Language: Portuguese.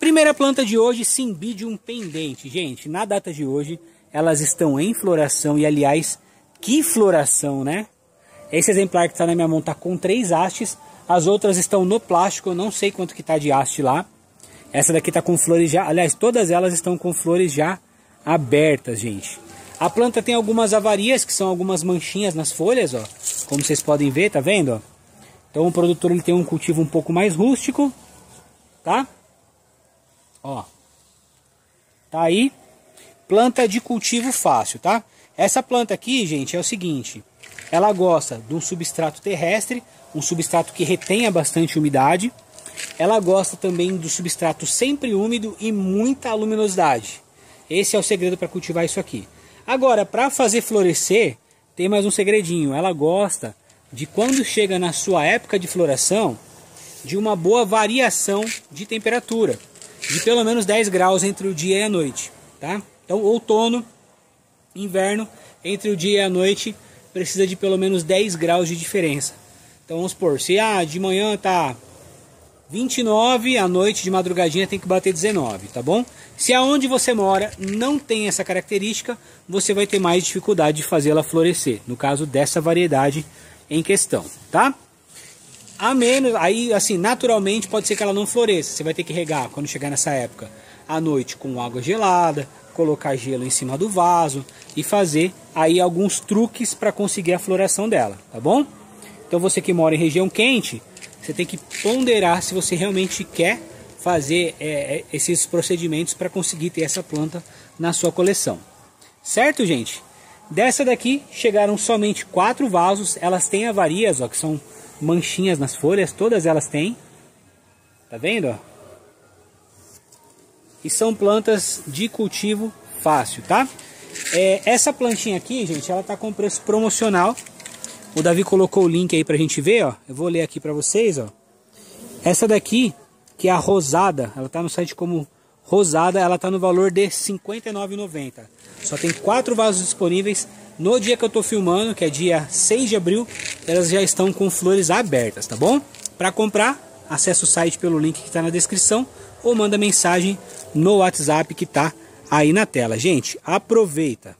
Primeira planta de hoje, Cymbidium pendente. Gente, na data de hoje, elas estão em floração e, aliás, que floração, né? Esse exemplar que está na minha mão está com 3 hastes, as outras estão no plástico, eu não sei quanto que está de haste lá. Essa daqui está com flores já, aliás, todas elas estão com flores já abertas, gente. A planta tem algumas avarias, que são algumas manchinhas nas folhas, ó. Como vocês podem ver, tá vendo, ó? Então o produtor ele tem um cultivo um pouco mais rústico, tá? Ó. Tá aí. Planta de cultivo fácil, tá? Essa planta aqui, gente, é o seguinte. Ela gosta de um substrato terrestre, um substrato que retenha bastante umidade. Ela gosta também do substrato sempre úmido e muita luminosidade. Esse é o segredo para cultivar isso aqui. Agora, para fazer florescer, tem mais um segredinho. Ela gosta de, quando chega na sua época de floração, de uma boa variação de temperatura. De pelo menos 10 graus entre o dia e a noite, tá? Então, outono, inverno, entre o dia e a noite, precisa de pelo menos 10 graus de diferença. Então, vamos supor, se de manhã tá 29, à noite de madrugadinha tem que bater 19, tá bom? Se aonde você mora não tem essa característica, você vai ter mais dificuldade de fazê-la florescer, no caso dessa variedade em questão, tá? A menos, aí assim, naturalmente pode ser que ela não floresça, você vai ter que regar quando chegar nessa época, à noite com água gelada, colocar gelo em cima do vaso e fazer aí alguns truques para conseguir a floração dela, tá bom? Então você que mora em região quente, você tem que ponderar se você realmente quer fazer esses procedimentos para conseguir ter essa planta na sua coleção. Certo, gente? Dessa daqui chegaram somente 4 vasos. Elas têm avarias, ó, que são manchinhas nas folhas. Todas elas têm. Tá vendo? Ó? E são plantas de cultivo fácil, tá? Essa plantinha aqui, gente, ela tá com preço promocional. O Davi colocou o link aí pra gente ver, ó. Eu vou ler aqui pra vocês, ó. Essa daqui, que é a rosada, ela tá no site como rosada, ela tá no valor de R$ 59,90. Só tem 4 vasos disponíveis. No dia que eu tô filmando, que é dia 6 de abril, elas já estão com flores abertas, tá bom? Para comprar, acessa o site pelo link que tá na descrição ou manda mensagem no WhatsApp que tá aí na tela. Gente, aproveita!